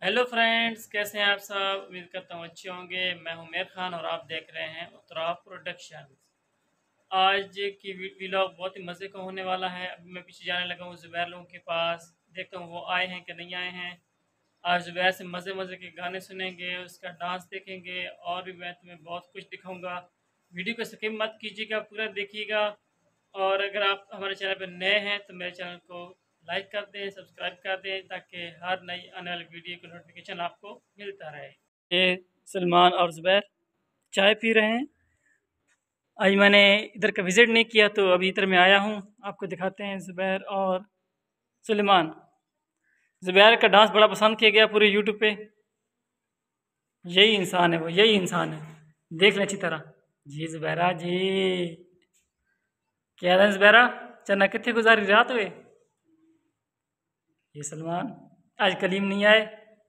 Hello friends, कैसे हैं आप सब। उम्मीद करता हूँ अच्छे होंगे। मैं हूं मेर खान और आप देख रहे हैं उत्तराव प्रोडक्शन। आज की व्लॉग बहुत ही मज़े का होने वाला है। अभी मैं पीछे जाने लगा हूँ ज़ुबैर लोगों के पास, देखता हूँ वो आए हैं कि नहीं आए हैं। आज ज़ुबैर से मज़े मज़े के गाने सुनेंगे, उसका डांस देखेंगे और भी मैं तुम्हें बहुत कुछ दिखाऊँगा। वीडियो को स्किप मत कीजिएगा, पूरा देखिएगा। और अगर आप हमारे चैनल पर नए हैं तो मेरे चैनल को लाइक कर दें, सब्सक्राइब कर दें, ताकि हर नई आने वाली वीडियो की नोटिफिकेशन आपको मिलता रहे। ये सलमान और ज़ुबैर चाय पी रहे हैं। आज मैंने इधर का विज़िट नहीं किया तो अभी इधर मैं आया हूँ। आपको दिखाते हैं ज़ुबैर और सुलेमान। ज़ुबैर का डांस बड़ा पसंद किया गया पूरे यूट्यूब पे। यही इंसान है, वो यही इंसान है। देख लें अच्छी तरह। जी ज़ुबैरा जी, क्या है ज़ुबैरा, चन्ना कितने गुजारी रात हुए। ये सलमान, आज कलीम नहीं आए।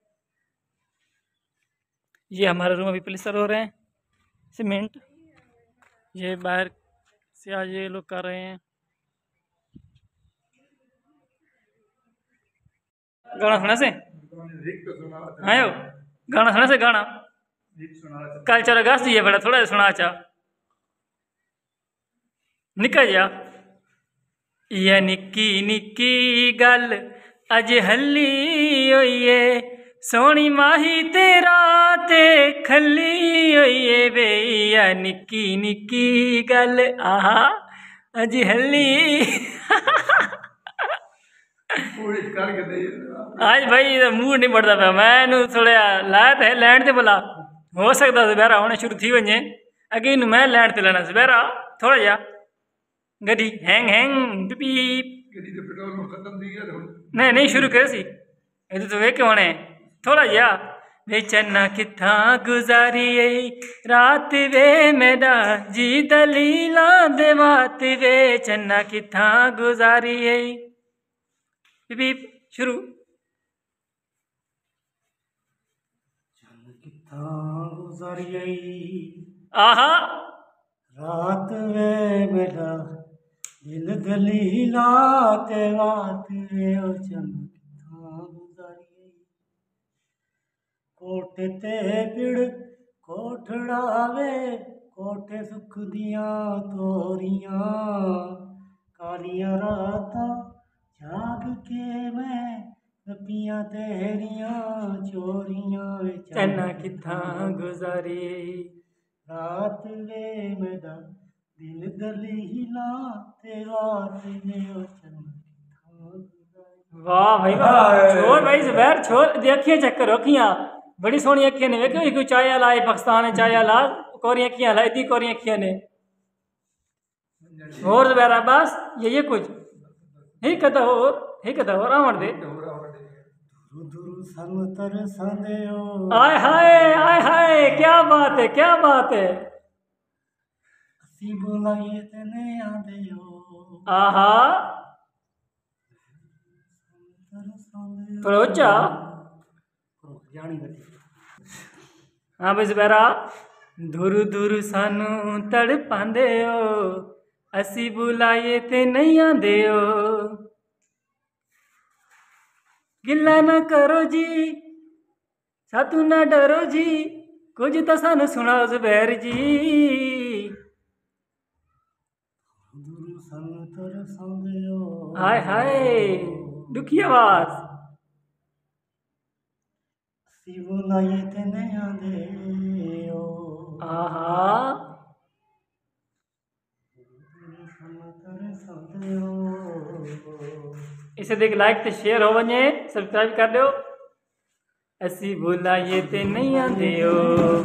ये हमारा रूम अभी प्लिस्तर हो रहे हैं, सीमेंट। ये बाहर से आज ये लोग कर रहे हैं। गाना सुना से आयो, गाना सुना से गाना कल 4 अगस्त ये बड़ा थोड़ा सुना चा निकल जा। ये निक्की निक्की गल अज हल्ली होइए, सोनी माही तेरा ते खल्ली होइए वे। ये निक्की निक्की गल आहा अज हल्ली आज भाई मूड नहीं बढ़ता पाया। मैं थोड़ा लाया है लैंड ते बोला हो सकता ज़ुबैरा होने शुरू थी वजे अगे मैं लैंड ते लेना। ज़ुबैरा थोड़ा जा गड्डी हैंग हैंग पीप नहीं नहीं शुरू कर सी ये तो वे क्यों होने थोड़ा जा। वे चन्ना किथा गुजारी रात वे मेरा जी दलीला दे बात वे चन्ना किथा गुजारी पीप शुरू। आहा रात वे मेरा दिल दलीला ते रात वे ओ चमकता गुजारी। कोठे ते पिड़ कोठड़ा वे कोठे सुख दियां तोरियां कालियां रातां जाग के मैं रपियां तेरियां चोरियां चन्ना किथा गुजारी। रात वे मेरा दिल दलीला ते रात वे ओ वाह भाई वाह, छोड़ भाई ज़ुबैर छोड़, देखिए चक्कर रखियां बड़ी सोहनी अखियां ने। वेखो कोई चाय ला पाकिस्तान चाय ला कोरियां अखियां ला इतनी कोरियां अखियां ने। और ज़ुबैरा बस ये कुछ ही कदा और आवण दे। आय हाय क्या बात है, क्या बात है। बुलाइए तेने आंदे हो आहा थोड़ा ऊंचा। हाँ भाई ज़ुबैरा, दूर दूर सानू तड़ पांदे हो असी बुलाइए ते नहीं आंदे हो। गिला ना करो जी सातू ना डरो जी, कुछ तो सानू सुनाओ ज़ुबैर जी। हाय हाय दुखी आवाज। आहा इसे देख लाइक ते शेयर हो वने, सब्सक्राइब कर दो। असी बुलाइए ते नहीं आंदे हो।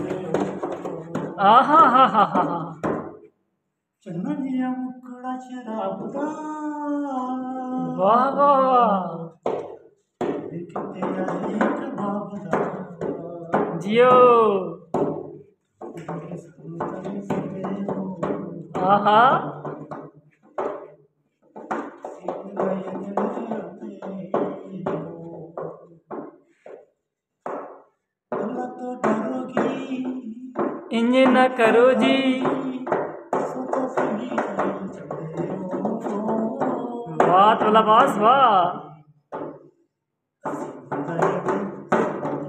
आहा हा हा हा हा चन्ना जिया मुकड़ा शराब दा वाह वाह वाह तेरा एक बाब दा जियो। आहा इंज ना करो जी वाह तोला बास वाह।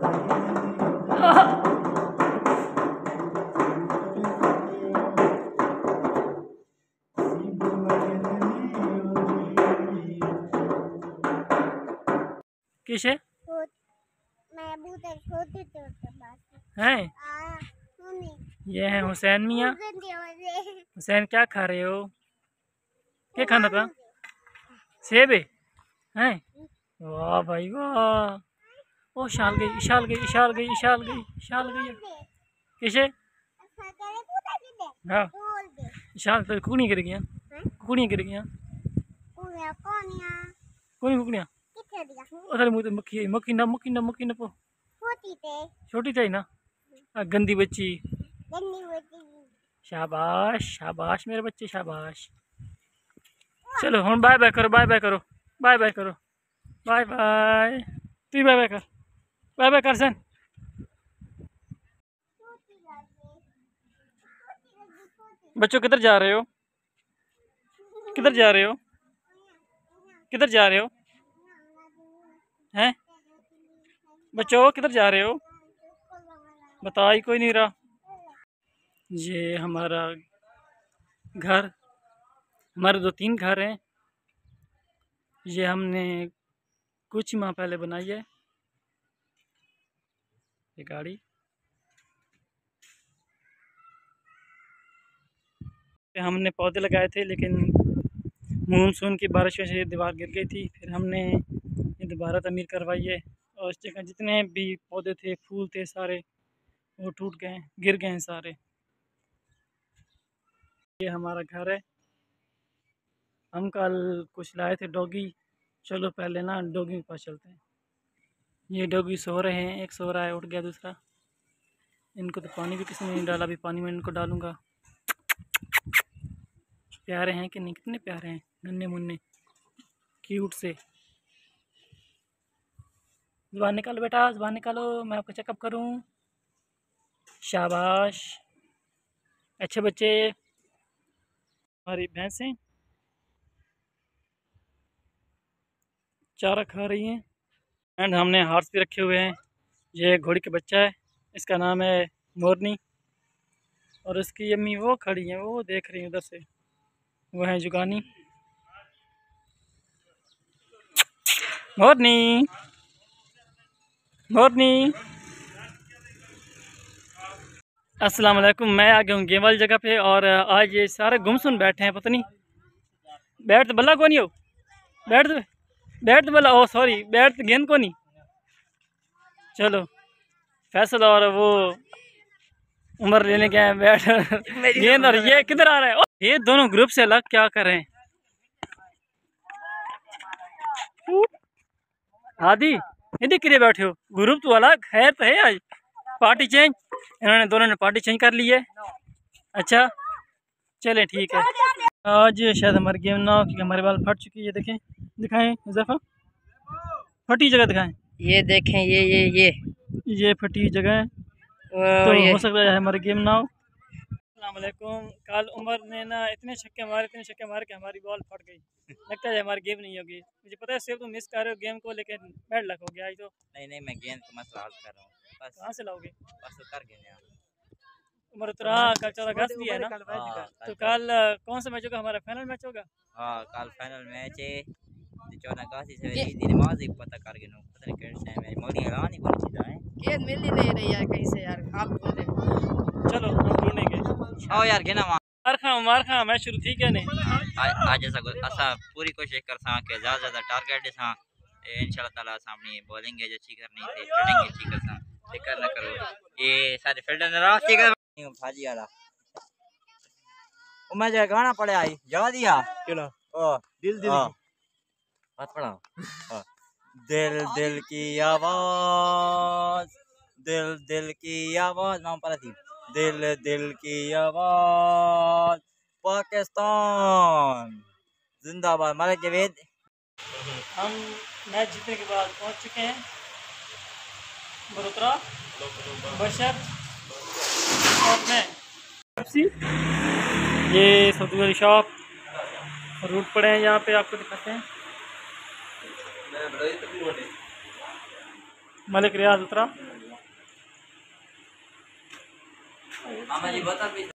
किसे मैं बूते छोटे थे उसके पास हैं? मम्मी ये है हुसैन मियाँ। हुसैन क्या खा रहे हो? क्या खाना था? सेब है? हैं? वाह भाई वाह। ओ शाल गई, इशाल गई, इशाल गई, इशाल गई, इशाल गई। किसे? हाँ इशाल तो कुकड़ियाँ गिर गई, कुकड़ियाँ गिर गई, कौन कुकड़ियाँ? अरे मुझे मक्खी मक्खी ना मक्खी ना मक्खी ना पो छोटी थी ना। गंदी बच्ची। शाबाश शाबाश मेरे बच्चे शाबाश। चलो हम बाय बाय करो, बाय बाय करो, बाय बाय करो, बाय बाय। तू बाय बाय कर, बाय बाय कर सन। बच्चों किधर जा रहे हो? किधर जा रहे हो? किधर जा रहे हो? हैं बच्चों किधर जा रहे हो? बता ही कोई नहीं रहा। ये हमारा घर, हमारे 2-3 घर हैं। ये हमने कुछ माह पहले बनाई है ये गाड़ी। हमने पौधे लगाए थे लेकिन मानसून की बारिशों से दीवार गिर गई थी। फिर हमने ये दोबारा तमीर करवाई है और इस जगह जितने भी पौधे थे, फूल थे, सारे वो टूट गए, गिर गए हैं सारे। ये हमारा घर है। हम कल कुछ लाए थे डॉगी। चलो पहले ना डॉगी के पास चलते हैं। ये डॉगी सो रहे हैं, एक सो रहा है, उठ गया दूसरा। इनको तो पानी भी किसी ने नहीं डाला, अभी पानी में इनको डालूंगा। प्यारे हैं कि नहीं? कितने प्यारे हैं, नन्हे मुन्ने क्यूट से। जुबान निकालो बेटा, जुबान निकालो, मैं आपका चेकअप करूं। शाबाश अच्छे बच्चे। हमारी भैंसें चारा खा रही हैं। एंड हमने हार्स भी रखे हुए हैं। ये घोड़ी का बच्चा है, इसका नाम है मोरनी। और इसकी अम्मी वो खड़ी हैं, वो देख रही हैं उधर से, वो है जुगानी। मोरनी मोरनी। अस्सलाम वालेकुम। मैं आ गया हूँ गेम वाली जगह पे और आज ये सारे गुमसुम बैठे हैं, पता नहीं बैठ तो बल्ला को नहीं हो, बैठ तो बल्ला, ओ सॉरी बैठ तो गेंद को नहीं। चलो फैसल और वो उम्र लेने गए हैं बैठ गेंद। और ये किधर आ रहा है? ये दोनों ग्रुप से अलग क्या कर रहे हैं? आदि इधर किधर बैठे हो? ग्रुप तो अलग है तो है। आज पार्टी चेंज, इन्होंने दोनों ने पार्टी चेंज कर ली है। अच्छा चलें ठीक है। आज शायद हमारी गेम ना हो क्योंकि हमारे बाल फट चुकी है। देखें, दिखाएं हुज़ैफा, फटी जगह दिखाएं। ये देखें, ये फटी जगह है तो हो सकता है हमारी गेम ना हो। अस्सलाम वालेकुम। कल उमर ने ना इतने छक्के मारे कि हमारी बॉल फट गई। लगता है हमारी गेम नहीं होगी। मुझे पता है सिर्फ तुम मिस कर रहे हो गेम को, लेकिन बैड लक हो गया आज तो। नहीं मैं गेंद का मसला हल कर रहा हूँ बस। कहाँ से लाओगे? बस उतर गए उमर उतरा। कल 14 अगस्त भी है ना, तो कल कौन सा मैच होगा? हमारा फाइनल मैच होगा। हाँ कल फाइनल मैच है 14 अगस्त से ईद नमाज ही पता कर गए नो, पता नहीं किस टाइम है। मोदी ऐलान ही बोल चीज़ है, गेंद मिल ही नहीं रही यार कहीं से यार। आप ढूंढे, चलो हम ढूंढेंगे। आओ यार गेना मार खा मैच शुरू थी क्या नहीं? आज ऐसा पूरी कोशिश कर सा कि ज़्यादा टारगेट सा इंशाल्लाह ताला सामने बॉलिंग है अच्छी करनी थी, फील्डिंग अच्छी कर सा फिकर ना करो। ये सारे फील्डर नाराज थी कर भाजी वाला ओ मैं जो गाना पड़े आई याद दिया केड़ा ओ दिल दिल बात पड़ा दिल दिल की आवाज, दिल दिल की आवाज नाम पड़ा थी। दिल दिल की आवाज पाकिस्तान जिंदाबाद। मारे जवेद हम मैच जीतने के बाद पहुंच चुके हैं बड़ोतरा, बशर और मैं। ये सऊदी वाली शॉप रूट पड़े हैं, यहाँ पे आपको दिखाते हैं। मलिक रियाज उतरा।